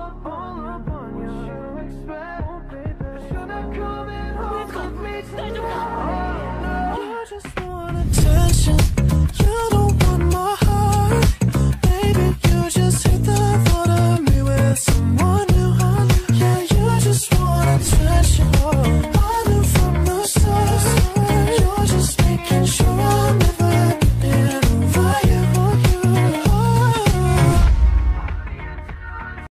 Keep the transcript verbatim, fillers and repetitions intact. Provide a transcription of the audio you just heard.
up, all up on you. What you expect, but you're not coming home with me tonight. Oh, no. I just want attention.